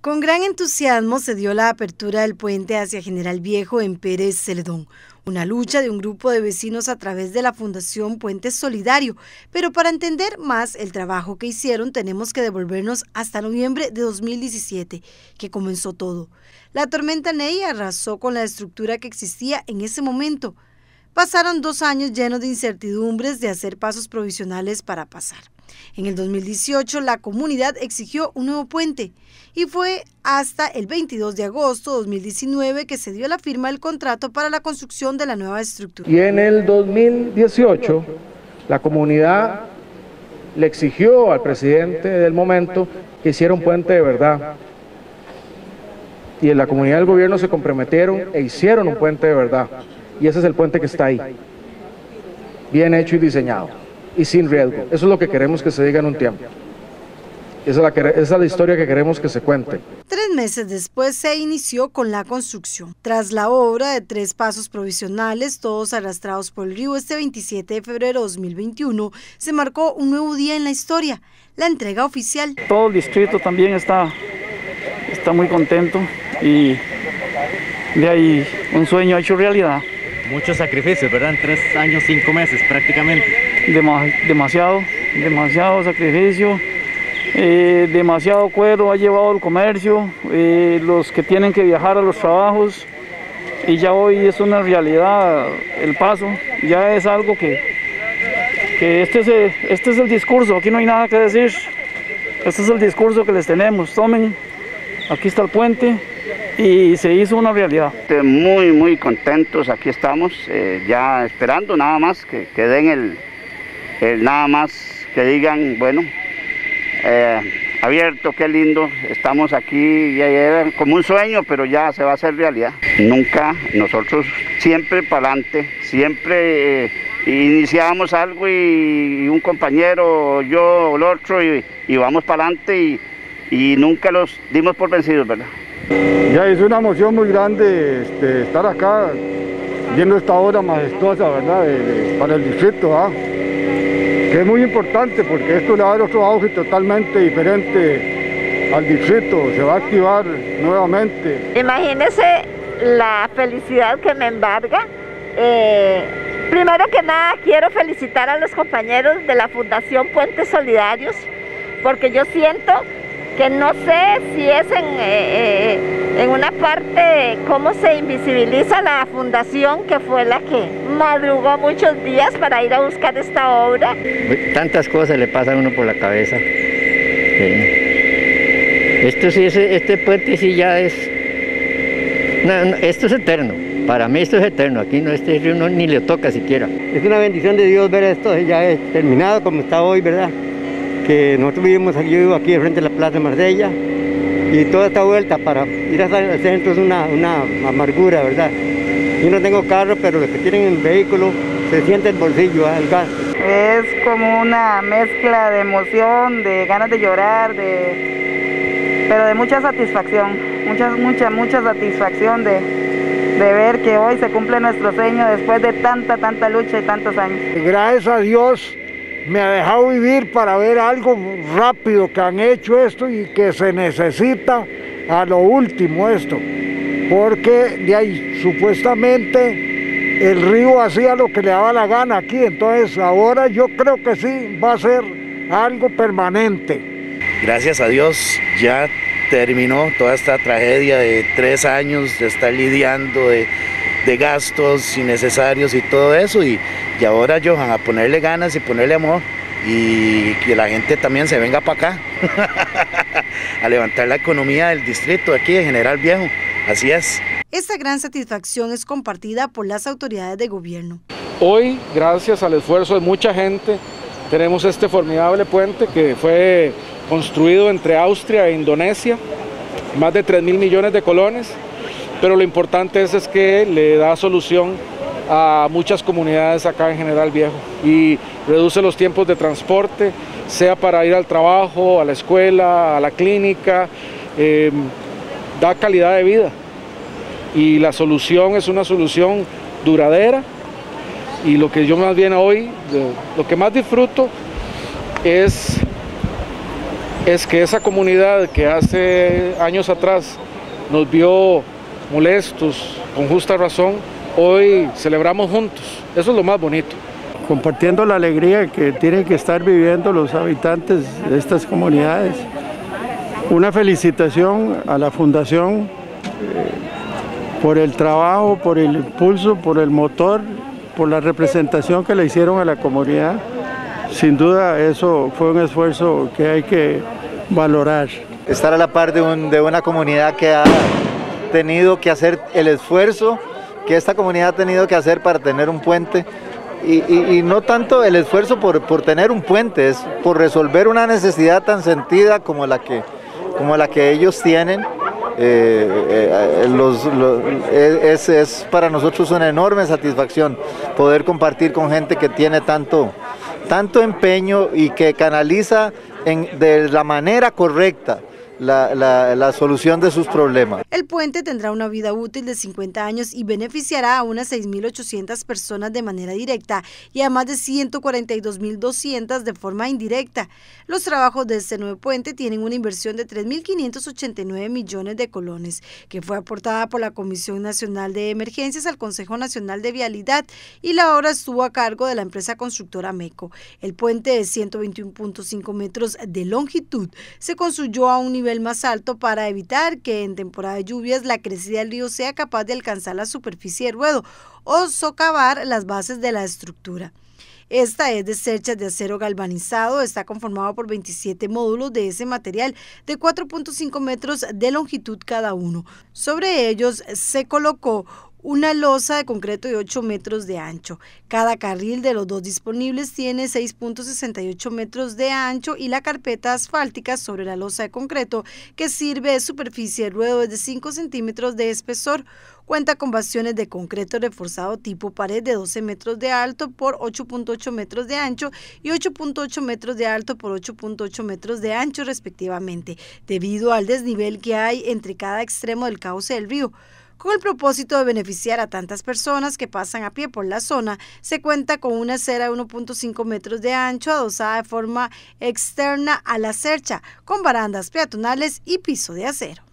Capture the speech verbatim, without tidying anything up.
Con gran entusiasmo se dio la apertura del puente hacia General Viejo en Pérez Celedón, una lucha de un grupo de vecinos a través de la Fundación Puente Solidario, pero para entender más el trabajo que hicieron tenemos que devolvernos hasta noviembre de dos mil diecisiete, que comenzó todo. La tormenta Ney arrasó con la estructura que existía en ese momento. Pasaron dos años llenos de incertidumbres de hacer pasos provisionales para pasar. En el dos mil dieciocho la comunidad exigió un nuevo puente y fue hasta el veintidós de agosto de dos mil diecinueve que se dio la firma del contrato para la construcción de la nueva estructura. Y en el dos mil dieciocho la comunidad le exigió al presidente del momento que hiciera un puente de verdad. Y en la comunidad del gobierno se comprometieron e hicieron un puente de verdad. Y ese es el puente que está ahí, bien hecho y diseñado, y sin riesgo. Eso es lo que queremos que se diga en un tiempo. Esa es la, que, esa es la historia que queremos que se cuente. Tres meses después se inició con la construcción. Tras la obra de tres pasos provisionales, todos arrastrados por el río, este veintisiete de febrero de dos mil veintiuno, se marcó un nuevo día en la historia, la entrega oficial. Todo el distrito también está, está muy contento y de ahí un sueño hecho realidad. Muchos sacrificios, ¿verdad? En tres años, cinco meses prácticamente. Dema, demasiado, demasiado sacrificio, eh, demasiado cuero ha llevado el comercio, eh, los que tienen que viajar a los trabajos, y ya hoy es una realidad el paso, ya es algo que, que este, es el, este es el discurso, aquí no hay nada que decir, este es el discurso que les tenemos, tomen, aquí está el puente. Y se hizo una realidad. Muy, muy contentos, aquí estamos, eh, ya esperando nada más que, que den el, el, nada más que digan, bueno, eh, abierto, qué lindo, estamos aquí, ya era como un sueño, pero ya se va a hacer realidad. Nunca, nosotros siempre para adelante, siempre eh, iniciábamos algo y, y un compañero, yo o el otro, y, y vamos para adelante y, y nunca los dimos por vencidos, ¿verdad? Ya es una emoción muy grande este, estar acá viendo esta obra majestuosa, ¿verdad? De, de, para el distrito, ¿ah? Que es muy importante porque esto le va a dar otro auge totalmente diferente al distrito, se va a activar nuevamente. Imagínese la felicidad que me embarga. Eh, primero que nada quiero felicitar a los compañeros de la Fundación Puentes Solidarios, porque yo siento que no sé si es en, eh, en una parte cómo se invisibiliza la fundación, que fue la que madrugó muchos días para ir a buscar esta obra. Tantas cosas le pasan a uno por la cabeza. Eh, esto sí, es, este puente sí ya es, no, no, esto es eterno, para mí esto es eterno, aquí no, este río no, ni le toca siquiera. Es una bendición de Dios ver esto ya es terminado como está hoy, ¿verdad? Que nosotros vivimos aquí, yo vivo aquí frente a la Plaza de Marsella, y toda esta vuelta para ir al centro es una, una amargura, ¿verdad? Yo no tengo carro, pero los que tienen el vehículo se siente el bolsillo, ¿eh? El gas. Es como una mezcla de emoción, de ganas de llorar, de, pero de mucha satisfacción, mucha, mucha, mucha satisfacción de, de ver que hoy se cumple nuestro sueño después de tanta, tanta lucha y tantos años. Gracias a Dios me ha dejado vivir para ver algo rápido que han hecho esto y que se necesita a lo último esto, porque de ahí supuestamente el río hacía lo que le daba la gana aquí, entonces ahora yo creo que sí va a ser algo permanente. Gracias a Dios ya terminó toda esta tragedia de tres años de estar lidiando de, de gastos innecesarios y todo eso, y Y ahora, Johan, a ponerle ganas y ponerle amor y que la gente también se venga para acá a levantar la economía del distrito aquí de General Viejo, así es. Esta gran satisfacción es compartida por las autoridades de gobierno. Hoy, gracias al esfuerzo de mucha gente, tenemos este formidable puente que fue construido entre Austria e Indonesia, más de tres mil millones de colones, pero lo importante es, es que le da solución a muchas comunidades acá en General Viejo y reduce los tiempos de transporte, sea para ir al trabajo, a la escuela, a la clínica, eh, da calidad de vida y la solución es una solución duradera, y lo que yo más bien hoy, lo que más disfruto es es que esa comunidad que hace años atrás nos vio molestos, con justa razón, hoy celebramos juntos. Eso es lo más bonito. Compartiendo la alegría que tienen que estar viviendo los habitantes de estas comunidades. Una felicitación a la Fundación eh, por el trabajo, por el impulso, por el motor, por la representación que le hicieron a la comunidad. Sin duda eso fue un esfuerzo que hay que valorar. Estar a la par de, un, de una comunidad que ha tenido que hacer el esfuerzo que esta comunidad ha tenido que hacer para tener un puente. Y, y, y no tanto el esfuerzo por, por tener un puente, es por resolver una necesidad tan sentida como la que, como la que ellos tienen. Eh, eh, los, los, es, es para nosotros una enorme satisfacción poder compartir con gente que tiene tanto, tanto empeño y que canaliza en, de la manera correcta La, la, la solución de sus problemas. El puente tendrá una vida útil de cincuenta años y beneficiará a unas seis mil ochocientas personas de manera directa y a más de ciento cuarenta y dos mil doscientas de forma indirecta. Los trabajos de este nuevo puente tienen una inversión de tres mil quinientos ochenta y nueve millones de colones, que fue aportada por la Comisión Nacional de Emergencias al Consejo Nacional de Vialidad, y la obra estuvo a cargo de la empresa constructora MECO. El puente de ciento veintiuno punto cinco metros de longitud se construyó a un nivel más alto para evitar que en temporada de lluvias la crecida del río sea capaz de alcanzar la superficie de ruedo o socavar las bases de la estructura. Esta es de cerchas de acero galvanizado, está conformado por veintisiete módulos de ese material de cuatro punto cinco metros de longitud cada uno. Sobre ellos se colocó una losa de concreto de ocho metros de ancho. Cada carril de los dos disponibles tiene seis punto sesenta y ocho metros de ancho y la carpeta asfáltica sobre la losa de concreto, que sirve de superficie de ruedo, es de cinco centímetros de espesor. Cuenta con bastiones de concreto reforzado tipo pared de doce metros de alto por ocho punto ocho metros de ancho y ocho punto ocho metros de alto por ocho punto ocho metros de ancho respectivamente, debido al desnivel que hay entre cada extremo del cauce del río. Con el propósito de beneficiar a tantas personas que pasan a pie por la zona, se cuenta con una acera de uno punto cinco metros de ancho adosada de forma externa a la cercha, con barandas peatonales y piso de acero.